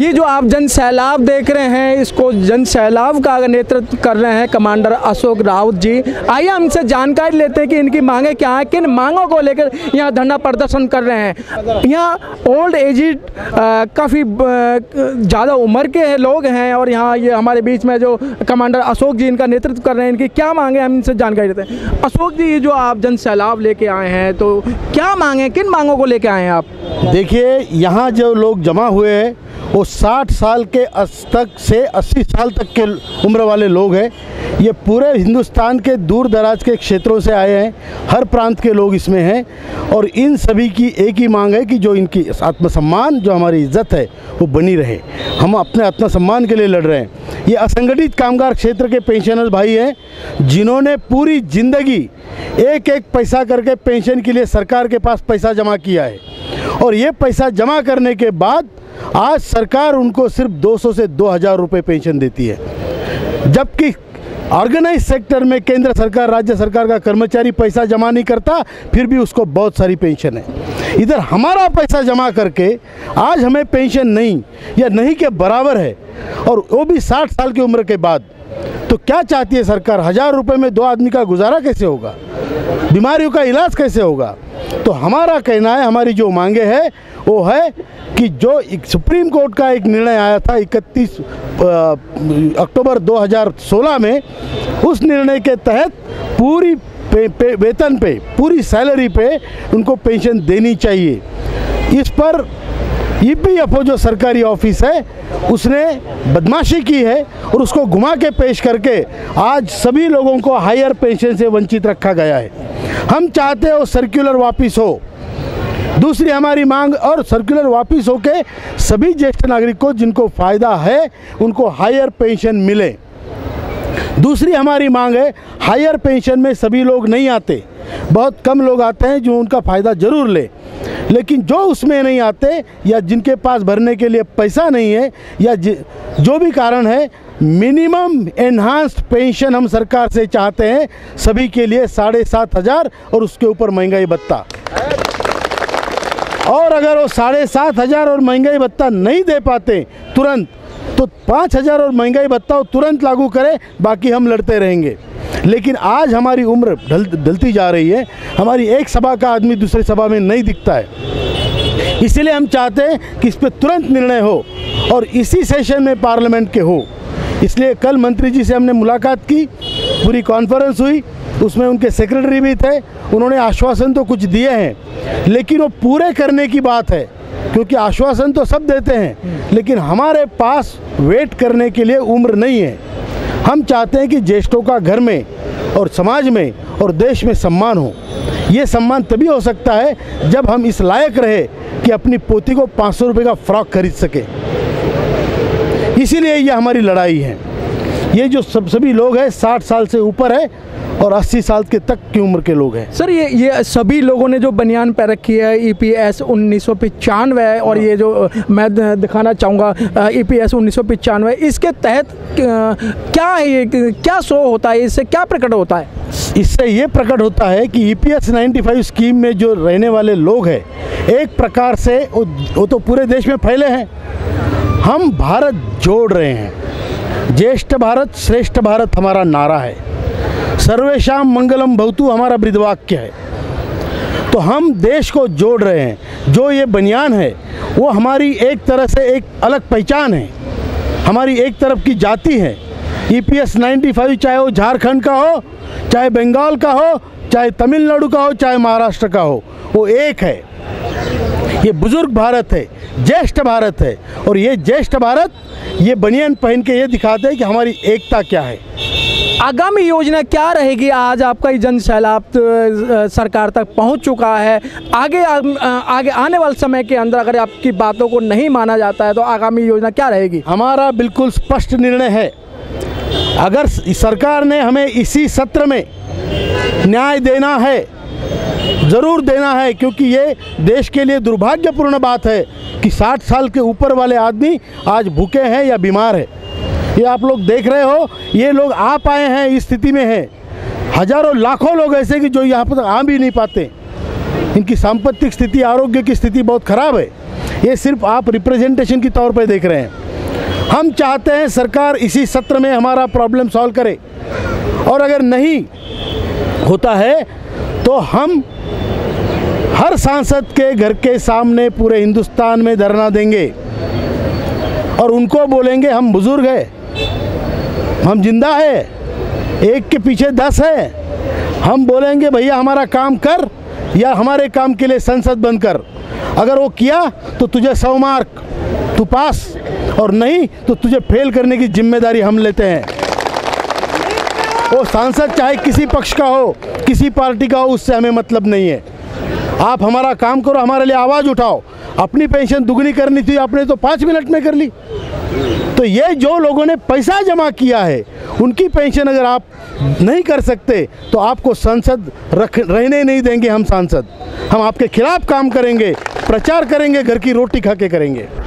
ये जो आप जन सैलाब देख रहे हैं, इसको जन सैलाब का नेतृत्व कर रहे हैं कमांडर अशोक राउत जी। आइए हमसे जानकारी लेते हैं कि इनकी मांगे क्या हैं, किन मांगों को लेकर यहाँ धरना प्रदर्शन कर रहे हैं। यहाँ ओल्ड एजिड काफ़ी ज़्यादा उम्र के लोग हैं और यहाँ ये हमारे बीच में जो कमांडर अशोक जी इनका नेतृत्व कर रहे हैं, इनकी क्या मांगे हम इनसे जानकारी लेते हैं। अशोक जी, ये जो आप जन सैलाब लेके आए हैं तो क्या मांगे, किन मांगों को लेके आए हैं आप? देखिए, यहाँ जो लोग जमा हुए हैं वो 60 साल के तक से 80 साल तक के उम्र वाले लोग हैं। ये पूरे हिंदुस्तान के दूर दराज के क्षेत्रों से आए हैं, हर प्रांत के लोग इसमें हैं और इन सभी की एक ही मांग है कि जो इनकी आत्मसम्मान, जो हमारी इज्जत है वो बनी रहे। हम अपने आत्मसम्मान के लिए लड़ रहे हैं। ये असंगठित कामगार क्षेत्र के पेंशनर्स भाई हैं जिन्होंने पूरी ज़िंदगी एक एक पैसा करके पेंशन के लिए सरकार के पास पैसा जमा किया है और ये पैसा जमा करने के बाद आज सरकार उनको सिर्फ 200 से 2000 रुपये पेंशन देती है, जबकि ऑर्गेनाइज सेक्टर में केंद्र सरकार, राज्य सरकार का कर्मचारी पैसा जमा नहीं करता, फिर भी उसको बहुत सारी पेंशन है। इधर हमारा पैसा जमा करके आज हमें पेंशन नहीं या नहीं के बराबर है और वो भी 60 साल की उम्र के बाद। तो क्या चाहती है सरकार? 1000 रुपये में 2 आदमी का गुजारा कैसे होगा? बीमारियों का इलाज कैसे होगा? तो हमारा कहना है, हमारी जो मांगे है वो है कि जो सुप्रीम कोर्ट का एक निर्णय आया था 31 अक्टूबर 2016 में, उस निर्णय के तहत पूरी वेतन पे, पूरी सैलरी पे उनको पेंशन देनी चाहिए। इस पर EPFO जो सरकारी ऑफिस है उसने बदमाशी की है और उसको घुमा के पेश करके आज सभी लोगों को हायर पेंशन से वंचित रखा गया है। हम चाहते हो सर्कुलर वापस हो। दूसरी हमारी मांग, और सर्कुलर वापस हो के सभी ज्येष्ठ नागरिक को जिनको फ़ायदा है उनको हायर पेंशन मिले। दूसरी हमारी मांग है, हायर पेंशन में सभी लोग नहीं आते, बहुत कम लोग आते हैं जो उनका फ़ायदा ज़रूर ले, लेकिन जो उसमें नहीं आते या जिनके पास भरने के लिए पैसा नहीं है या जो भी कारण है, मिनिमम एनहांस्ड पेंशन हम सरकार से चाहते हैं सभी के लिए 7500 और उसके ऊपर महंगाई भत्ता। और अगर वो 7500 और महंगाई भत्ता नहीं दे पाते तुरंत, तो 5000 और महंगाई भत्ता तुरंत लागू करें, बाकी हम लड़ते रहेंगे। लेकिन आज हमारी उम्र ढलती जा रही है, हमारी एक सभा का आदमी दूसरी सभा में नहीं दिखता है, इसीलिए हम चाहते हैं कि इस पर तुरंत निर्णय हो और इसी सेशन में पार्लियामेंट के हो। इसलिए कल मंत्री जी से हमने मुलाकात की, पूरी कॉन्फ्रेंस हुई, उसमें उनके सेक्रेटरी भी थे। उन्होंने आश्वासन तो कुछ दिए हैं लेकिन वो पूरे करने की बात है, क्योंकि आश्वासन तो सब देते हैं लेकिन हमारे पास वेट करने के लिए उम्र नहीं है। हम चाहते हैं कि ज्येष्ठों का घर में और समाज में और देश में सम्मान हो। ये सम्मान तभी हो सकता है जब हम इस लायक रहे कि अपनी पोती को 500 रुपये का फ्रॉक खरीद सके। इसीलिए ये हमारी लड़ाई है। ये जो सभी लोग हैं 60 साल से ऊपर है और 80 साल के तक की उम्र के लोग हैं। सर, ये सभी लोगों ने जो बनियान पहन रखी है EPS 1995 है और ये जो मैं दिखाना चाहूँगा EPS 1995, इसके तहत क्या है, क्या शो होता है, इससे क्या प्रकट होता है? इससे ये प्रकट होता है कि EPS 95 स्कीम में जो रहने वाले लोग हैं, एक प्रकार से वो तो पूरे देश में फैले हैं। हम भारत जोड़ रहे हैं। ज्येष्ठ भारत श्रेष्ठ भारत हमारा नारा है, सर्वेशाम मंगलम भवतु हमारा ब्रीदवाक्य है। तो हम देश को जोड़ रहे हैं। जो ये बनियान है वो हमारी एक तरह से एक अलग पहचान है, हमारी एक तरफ की जाति है। EPS 95 चाहे वो झारखंड का हो, चाहे बंगाल का हो, चाहे तमिलनाडु का हो, चाहे महाराष्ट्र का हो, वो एक है। ये बुजुर्ग भारत है, ज्येष्ठ भारत है और ये ज्येष्ठ भारत ये बनियान पहन के ये दिखाते हैं कि हमारी एकता क्या है। आगामी योजना क्या रहेगी? आज आपका ये जन सैलाब सरकार तक पहुंच चुका है, आगे आने वाले समय के अंदर अगर आपकी बातों को नहीं माना जाता है तो आगामी योजना क्या रहेगी? हमारा बिल्कुल स्पष्ट निर्णय है, अगर सरकार ने हमें इसी सत्र में न्याय देना है, ज़रूर देना है, क्योंकि ये देश के लिए दुर्भाग्यपूर्ण बात है कि 60 साल के ऊपर वाले आदमी आज भूखे हैं या बीमार है। ये आप लोग देख रहे हो, ये लोग आ पाए हैं, इस स्थिति में हैं। हजारों लाखों लोग ऐसे कि जो यहाँ पर आ भी नहीं पाते, इनकी सांपत्तिक स्थिति, आरोग्य की स्थिति बहुत ख़राब है। ये सिर्फ आप रिप्रेजेंटेशन के तौर पे देख रहे हैं। हम चाहते हैं सरकार इसी सत्र में हमारा प्रॉब्लम सॉल्व करे, और अगर नहीं होता है तो हम हर सांसद के घर के सामने पूरे हिंदुस्तान में धरना देंगे और उनको बोलेंगे हम बुजुर्ग हैं, हम जिंदा है, एक के पीछे 10 है। हम बोलेंगे भैया हमारा काम कर या हमारे काम के लिए संसद बंद कर। अगर वो किया तो तुझे 100 मार्क, तू पास, और नहीं तो तुझे फेल करने की जिम्मेदारी हम लेते हैं। वो सांसद चाहे किसी पक्ष का हो, किसी पार्टी का हो, उससे हमें मतलब नहीं है। आप हमारा काम करो, हमारे लिए आवाज़ उठाओ। अपनी पेंशन दुगनी करनी थी, आपने तो 5 मिनट में कर ली। तो ये जो लोगों ने पैसा जमा किया है उनकी पेंशन अगर आप नहीं कर सकते तो आपको संसद रहने नहीं देंगे। हम सांसद, हम आपके खिलाफ काम करेंगे, प्रचार करेंगे, घर की रोटी खा के करेंगे।